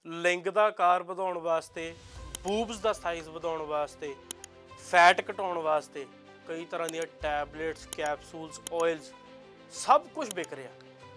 ਲਿੰਗ ਦਾ ਆਕਾਰ ਵਧਾਉਣ ਵਾਸਤੇ, ਬੂਬਸ ਦਾ ਸਾਈਜ਼ ਵਧਾਉਣ ਵਾਸਤੇ, ਫੈਟ ਘਟਾਉਣ ਵਾਸਤੇ ਕਈ ਤਰ੍ਹਾਂ ਦੀਆਂ ਟੈਬਲੇਟਸ, ਕੈਪਸੂਲਸ, ਆਇਲਸ ਸਭ ਕੁਝ ਵਿਕ ਰਿਹਾ।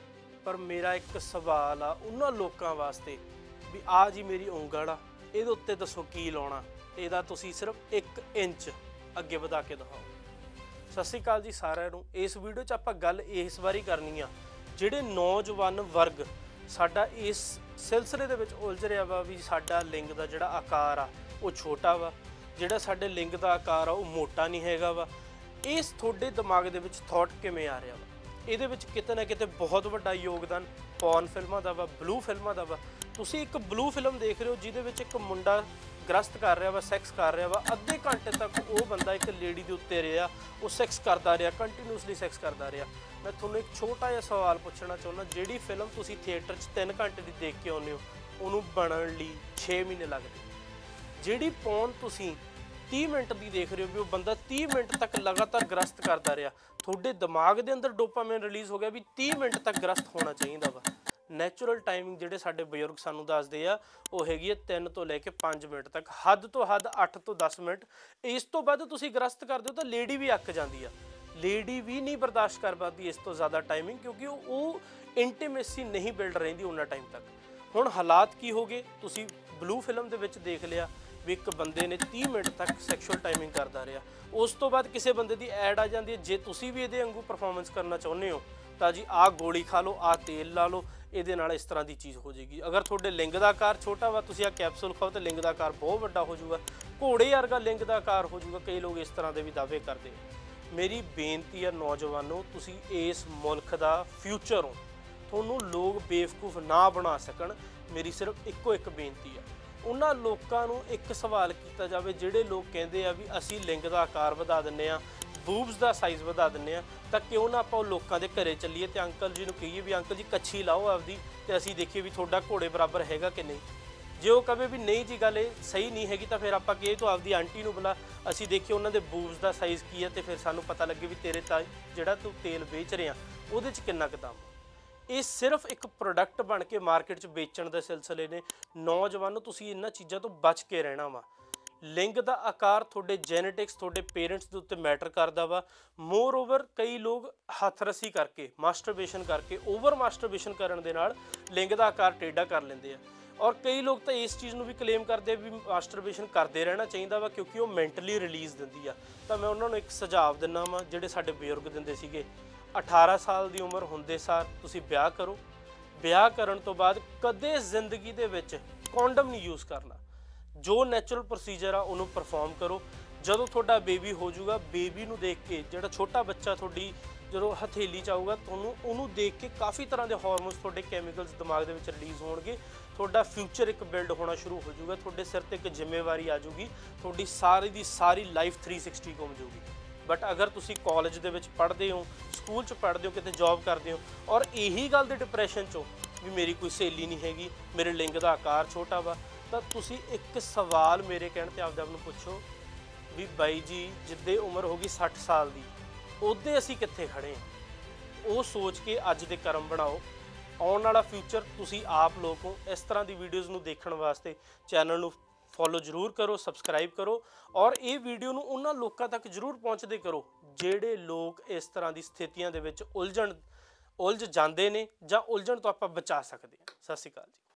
ਪਰ ਮੇਰਾ ਇੱਕ ਸਵਾਲ ਆ ਉਹਨਾਂ ਲੋਕਾਂ ਵਾਸਤੇ ਵੀ ਆਹ ਜੀ ਮੇਰੀ ਉਂਗਲ ਆ, ਇਹਦੇ ਉੱਤੇ ਦੱਸੋ ਕੀ ਲਾਉਣਾ, ਇਹਦਾ ਤੁਸੀਂ ਸਿਰਫ 1 ਇੰਚ ਅੱਗੇ ਵਧਾ ਕੇ ਦਿਖਾਓ। ਸਤਿ ਸ਼੍ਰੀ ਅਕਾਲ ਜੀ ਸਾਰਿਆਂ ਨੂੰ। ਇਸ ਵੀਡੀਓ 'ਚ ਆਪਾਂ ਗੱਲ ਇਸ ਬਾਰੇ ਕਰਨੀ ਆ, ਜਿਹੜੇ ਨੌਜਵਾਨ ਵਰਗ ਸਾਡਾ ਇਸ ਸਿਲਸਿਲੇ ਦੇ ਵਿੱਚ ਉਲਝ ਰਿਹਾ ਵਾ ਵੀ ਸਾਡਾ ਲਿੰਗ ਦਾ ਜਿਹੜਾ ਆਕਾਰ ਆ ਉਹ ਛੋਟਾ ਵਾ, ਜਿਹੜਾ ਸਾਡੇ ਲਿੰਗ ਦਾ ਆਕਾਰ ਆ ਉਹ ਮੋਟਾ ਨਹੀਂ ਹੈਗਾ ਵਾ। ਇਸ ਤੁਹਾਡੇ ਦਿਮਾਗ ਦੇ ਵਿੱਚ ਥਾਟ ਕਿਵੇਂ ਆ ਰਿਹਾ ਵਾ? ਇਹਦੇ ਵਿੱਚ ਕਿਤੇ ਨਾ ਕਿਤੇ ਬਹੁਤ ਵੱਡਾ ਯੋਗਦਾਨ ਪੌਰਨ ਫਿਲਮਾਂ ਦਾ ਵਾ, ਬਲੂ ਫਿਲਮਾਂ ਦਾ ਵਾ। ਤੁਸੀਂ ਇੱਕ ਬਲੂ ਫਿਲਮ ਦੇਖ ਰਹੇ ਹੋ ਜਿਹਦੇ ਵਿੱਚ ਇੱਕ ਮੁੰਡਾ ਗ੍ਰਸਤ ਕਰ ਰਿਹਾ ਵਾ, ਸੈਕਸ ਕਰ ਰਿਹਾ ਵਾ, ਅੱਧੇ ਘੰਟੇ ਤੱਕ ਉਹ ਬੰਦਾ ਇੱਕ ਲੇਡੀ ਦੇ ਉੱਤੇ ਰਿਹਾ, ਉਹ ਸੈਕਸ ਕਰਦਾ ਰਿਹਾ, ਕੰਟੀਨਿਊਸਲੀ ਸੈਕਸ ਕਰਦਾ ਰਿਹਾ। ਮੈਂ ਤੁਹਾਨੂੰ ਇੱਕ ਛੋਟਾ ਜਿਹਾ ਸਵਾਲ ਪੁੱਛਣਾ ਚਾਹੁੰਦਾ, ਜਿਹੜੀ ਫਿਲਮ ਤੁਸੀਂ ਥੀਏਟਰ 'ਚ 3 ਘੰਟੇ ਦੀ ਦੇਖ ਕੇ ਆਉਂਦੇ ਹੋ ਉਹਨੂੰ ਬਣਨ ਲਈ 6 ਮਹੀਨੇ ਲੱਗਦੇ। ਜਿਹੜੀ ਪੌਰਨ ਤੁਸੀਂ 30 ਮਿੰਟ ਦੀ ਦੇਖ ਰਹੇ ਹੋ ਵੀ ਉਹ ਬੰਦਾ 30 ਮਿੰਟ ਤੱਕ ਲਗਾਤਾਰ ਗ੍ਰਸਤ ਕਰਦਾ ਰਿਹਾ, ਤੁਹਾਡੇ ਦਿਮਾਗ ਦੇ ਅੰਦਰ ਡੋਪਾਮਾਈਨ ਰਿਲੀਜ਼ ਹੋ ਗਿਆ ਵੀ 30 ਮਿੰਟ ਤੱਕ ਗ੍ਰਸਤ ਹੋਣਾ ਚਾਹੀਦਾ ਵਾ। ਨੈਚੁਰਲ ਟਾਈਮਿੰਗ ਜਿਹੜੇ ਸਾਡੇ ਬਜ਼ੁਰਗ ਸਾਨੂੰ ਦੱਸਦੇ ਆ ਉਹ ਹੈਗੀ ਹੈ 3 ਤੋਂ ਲੈ ਕੇ 5 ਮਿੰਟ ਤੱਕ, ਹੱਦ ਤੋਂ ਹੱਦ 8 ਤੋਂ 10 ਮਿੰਟ। ਇਸ ਤੋਂ ਬਾਅਦ ਤੁਸੀਂ ਗ੍ਰਸਤ ਕਰਦੇ ਹੋ ਤਾਂ ਲੇਡੀ ਵੀ ਅੱਕ ਜਾਂਦੀ ਆ, ਲੇਡੀ ਵੀ ਨਹੀਂ ਬਰਦਾਸ਼ਤ ਕਰ ਪਾਉਂਦੀ ਇਸ ਤੋਂ ਜ਼ਿਆਦਾ ਟਾਈਮਿੰਗ, ਕਿਉਂਕਿ ਉਹ ਇੰਟੀਮੇਸੀ ਨਹੀਂ ਬਿਲਡ ਰਹਿੰਦੀ ਉਹਨਾਂ ਟਾਈਮ ਤੱਕ। ਹੁਣ ਹਾਲਾਤ ਕੀ ਹੋ ਗਏ, ਤੁਸੀਂ ਬਲੂ ਫਿਲਮ ਦੇ ਵਿੱਚ ਦੇਖ ਲਿਆ ਵੀ ਇੱਕ ਬੰਦੇ ਨੇ 30 ਮਿੰਟ ਤੱਕ ਸੈਕਸ਼ੂਅਲ ਟਾਈਮਿੰਗ ਕਰਦਾ ਰਿਹਾ। ਉਸ ਤੋਂ ਬਾਅਦ ਕਿਸੇ ਬੰਦੇ ਦੀ ਐਡ ਆ ਜਾਂਦੀ ਹੈ, ਜੇ ਤੁਸੀਂ ਵੀ ਇਹਦੇ ਵਾਂਗੂ ਪਰਫਾਰਮੈਂਸ ਕਰਨਾ ਚਾਹੁੰਦੇ ਹੋ ਤਾਂ ਜੀ ਆਹ ਗੋਲੀ ਖਾ ਲਓ, ਆਹ ਤੇਲ ਲਾ ਲਓ, ਇਹਦੇ ਨਾਲ ਇਸ ਤਰ੍ਹਾਂ ਦੀ ਚੀਜ਼ ਹੋ ਜਾਏਗੀ। ਅਗਰ ਤੁਹਾਡੇ ਲਿੰਗ ਦਾ ਆਕਾਰ ਛੋਟਾ ਵਾ, ਤੁਸੀਂ ਆਹ ਕੈਪਸੂਲ ਖਾਓ ਤਾਂ ਲਿੰਗ ਦਾ ਆਕਾਰ ਬਹੁਤ ਵੱਡਾ ਹੋ ਜਾਊਗਾ, ਘੋੜੇ ਵਰਗਾ ਲਿੰਗ ਦਾ ਆਕਾਰ ਹੋ ਜਾਊਗਾ। ਕਈ ਲੋਕ ਇਸ ਤਰ੍ਹਾਂ ਦੇ ਵੀ ਦਾਅਵੇ ਕਰਦੇ। ਮੇਰੀ ਬੇਨਤੀ ਹੈ ਨੌਜਵਾਨੋ, ਤੁਸੀਂ ਇਸ ਮੁਲਕ ਦਾ ਫਿਊਚਰ ਹੋ, ਤੁਹਾਨੂੰ ਲੋਕ ਬੇਵਕੂਫ ਨਾ ਬਣਾ ਸਕਣ। ਮੇਰੀ ਸਿਰਫ ਇੱਕੋ ਇੱਕ ਬੇਨਤੀ ਆ, ਉਹਨਾਂ ਲੋਕਾਂ ਨੂੰ ਇੱਕ ਸਵਾਲ ਕੀਤਾ ਜਾਵੇ ਜਿਹੜੇ ਲੋਕ ਕਹਿੰਦੇ ਆ ਵੀ ਅਸੀਂ ਲਿੰਗ ਦਾ ਆਕਾਰ ਵਧਾ ਦਿੰਦੇ ਆ, ਬੂਬਸ ਦਾ ਸਾਈਜ਼ ਵਧਾ ਦਿੰਦੇ ਆ, ਤਾਂ ਕਿਉਂ ਨਾ ਆਪਾਂ ਉਹ ਲੋਕਾਂ ਦੇ ਘਰੇ ਚੱਲੀਏ ਤੇ ਅੰਕਲ ਜੀ ਨੂੰ ਕਹੀਏ ਵੀ ਅੰਕਲ ਜੀ ਕੱਛੀ ਲਾਓ ਆਪਦੀ, ਤੇ ਅਸੀਂ ਦੇਖੀਏ ਵੀ ਤੁਹਾਡਾ ਘੋੜੇ ਬਰਾਬਰ ਹੈਗਾ ਕਿ ਨਹੀਂ। ਜੇ ਉਹ ਕਹੇ ਵੀ ਨਹੀਂ ਜੀ ਗੱਲ ਇਹ ਸਹੀ ਨਹੀਂ ਹੈਗੀ ਤਾਂ ਫਿਰ ਆਪਾਂ ਕਹੀਏ ਤੂੰ ਆਪਦੀ ਆਂਟੀ ਨੂੰ ਬੁਲਾ, ਅਸੀਂ ਦੇਖੀਏ ਉਹਨਾਂ ਦੇ ਬੂਬਸ ਦਾ ਸਾਈਜ਼ ਕੀ ਹੈ, ਤੇ ਫਿਰ ਸਾਨੂੰ ਪਤਾ ਲੱਗੇ ਵੀ ਤੇਰੇ ਤਾਂ ਜਿਹੜਾ ਤੂੰ ਤੇਲ ਵੇਚ ਰਿਹਾ ਉਹਦੇ 'ਚ ਕਿੰਨਾ ਕੁ ਦਮ। ਇਹ ਸਿਰਫ ਇੱਕ ਪ੍ਰੋਡਕਟ ਬਣ ਕੇ ਮਾਰਕੀਟ 'ਚ ਵੇਚਣ ਦੇ ਸਿਲਸਿਲੇ ਨੇ। ਨੌਜਵਾਨੋ, ਤੁਸੀਂ ਇਹਨਾਂ ਚੀਜ਼ਾਂ ਤੋਂ ਬਚ ਕੇ ਰਹਿਣਾ ਵਾ। ਲਿੰਗ ਦਾ ਆਕਾਰ ਤੁਹਾਡੇ ਜੈਨੇਟਿਕਸ, ਤੁਹਾਡੇ ਪੇਰੈਂਟਸ ਦੇ ਉੱਤੇ ਮੈਟਰ ਕਰਦਾ ਵਾ। ਮੋਰ ਓਵਰ ਕਈ ਲੋਕ ਹੱਥ ਰੱਸੀ ਕਰਕੇ, ਮਾਸਟਰਬੇਸ਼ਨ ਕਰਕੇ, ਓਵਰ ਮਾਸਟਰਬੇਸ਼ਨ ਕਰਨ ਦੇ ਨਾਲ ਲਿੰਗ ਦਾ ਆਕਾਰ ਟੇਢਾ ਕਰ ਲੈਂਦੇ ਆ। ਔਰ ਕਈ ਲੋਕ ਤਾਂ ਇਸ ਚੀਜ਼ ਨੂੰ ਵੀ ਕਲੇਮ ਕਰਦੇ ਆ ਵੀ ਮਾਸਟਰਬੇਸ਼ਨ ਕਰਦੇ ਰਹਿਣਾ ਚਾਹੀਦਾ ਵਾ ਕਿਉਂਕਿ ਉਹ ਮੈਂਟਲੀ ਰਿਲੀਜ਼ ਦਿੰਦੀ ਆ। ਤਾਂ ਮੈਂ ਉਹਨਾਂ ਨੂੰ ਇੱਕ ਸੁਝਾਅ ਦਿੰਦਾ ਵਾਂ ਜਿਹੜੇ ਸਾਡੇ ਬਜ਼ੁਰਗ ਦਿੰਦੇ ਸੀਗੇ, 18 ਸਾਲ ਦੀ ਉਮਰ ਹੁੰਦੇ ਸਾਰ ਤੁਸੀਂ ਵਿਆਹ ਕਰੋ। ਵਿਆਹ ਕਰਨ ਤੋਂ ਬਾਅਦ ਕਦੇ ਜ਼ਿੰਦਗੀ ਦੇ ਵਿੱਚ ਕੌਂਡਮ ਨਹੀਂ ਯੂਜ਼ ਕਰਨਾ। ਜੋ ਨੈਚੁਰਲ ਪ੍ਰੋਸੀਜਰ ਆ ਉਹਨੂੰ ਪਰਫਾਰਮ ਕਰੋ। ਜਦੋਂ ਤੁਹਾਡਾ ਬੇਬੀ ਹੋ ਜਾਊਗਾ, ਬੇਬੀ ਨੂੰ ਦੇਖ ਕੇ, ਜਿਹੜਾ ਛੋਟਾ ਬੱਚਾ ਤੁਹਾਡੀ ਜਦੋਂ ਹਥੇਲੀ 'ਚ ਆਊਗਾ, ਤੁਹਾਨੂੰ ਉਹਨੂੰ ਦੇਖ ਕੇ ਕਾਫੀ ਤਰ੍ਹਾਂ ਦੇ ਹਾਰਮੋਨਸ, ਤੁਹਾਡੇ ਕੈਮੀਕਲਸ ਦਿਮਾਗ ਦੇ ਵਿੱਚ ਰਿਲੀਜ਼ ਹੋਣਗੇ। ਤੁਹਾਡਾ ਫਿਊਚਰ ਇੱਕ ਬਿਲਡ ਹੋਣਾ ਸ਼ੁਰੂ ਹੋ ਜਾਊਗਾ, ਤੁਹਾਡੇ ਸਿਰ 'ਤੇ ਇੱਕ ਜ਼ਿੰਮੇਵਾਰੀ ਆ ਜਾਊਗੀ, ਤੁਹਾਡੀ ਸਾਰੀ ਦੀ ਸਾਰੀ ਲਾਈਫ 360 ਘੁੰਮ ਜਾਊਗੀ। ਬਟ ਅਗਰ ਤੁਸੀਂ ਕਾਲਜ ਦੇ ਵਿੱਚ ਪੜ੍ਹਦੇ ਹੋ, ਸਕੂਲ 'ਚ ਪੜ੍ਹਦੇ ਹੋ, ਕਿਤੇ ਜੌਬ ਕਰਦੇ ਹੋ ਔਰ ਇਹੀ ਗੱਲ ਦੇ ਡਿਪਰੈਸ਼ਨ 'ਚੋਂ ਵੀ ਮੇਰੀ ਕੋਈ ਸਹੇਲੀ ਨਹੀਂ ਹੈਗੀ, ਮੇਰੇ ਲਿੰਗ ਦਾ ਆਕਾਰ ਛੋਟਾ ਵਾ, ਤਾਂ ਤੁਸੀਂ ਇੱਕ ਸਵਾਲ ਮੇਰੇ ਕਹਿਣ 'ਤੇ ਆਪਦੇ ਆਪ ਨੂੰ ਪੁੱਛੋ ਵੀ ਬਾਈ ਜੀ ਜਿੱਦੇ ਉਮਰ ਹੋ ਗਈ 60 ਸਾਲ ਦੀ, ਉਹਦੇ ਅਸੀਂ ਕਿੱਥੇ ਖੜ੍ਹੇ ਹਾਂ। ਉਹ ਸੋਚ ਕੇ ਅੱਜ ਦੇ ਕਰਮ ਬਣਾਓ। ਆਉਣ ਵਾਲਾ ਫਿਊਚਰ ਤੁਸੀਂ ਆਪ ਲੋਕ ਹੋ। ਇਸ ਤਰ੍ਹਾਂ ਦੀ ਵੀਡੀਓਜ਼ ਨੂੰ ਦੇਖਣ ਵਾਸਤੇ ਚੈਨਲ ਨੂੰ ਫੋਲੋ ਜ਼ਰੂਰ ਕਰੋ, ਸਬਸਕ੍ਰਾਈਬ ਕਰੋ, ਔਰ ਇਹ ਵੀਡੀਓ ਨੂੰ ਉਹਨਾਂ ਲੋਕਾਂ ਤੱਕ ਜ਼ਰੂਰ ਪਹੁੰਚਦੇ ਕਰੋ ਜਿਹੜੇ ਲੋਕ ਇਸ ਤਰ੍ਹਾਂ ਦੀ ਸਥਿਤੀਆਂ ਦੇ ਵਿੱਚ ਉਲਝ ਜਾਂਦੇ ਨੇ ਜਾਂ ਉਲਝਣ ਤੋਂ ਆਪਾਂ ਬਚਾ ਸਕਦੇ ਹਾਂ। ਸਤਿ ਸ਼੍ਰੀ ਅਕਾਲ ਜੀ।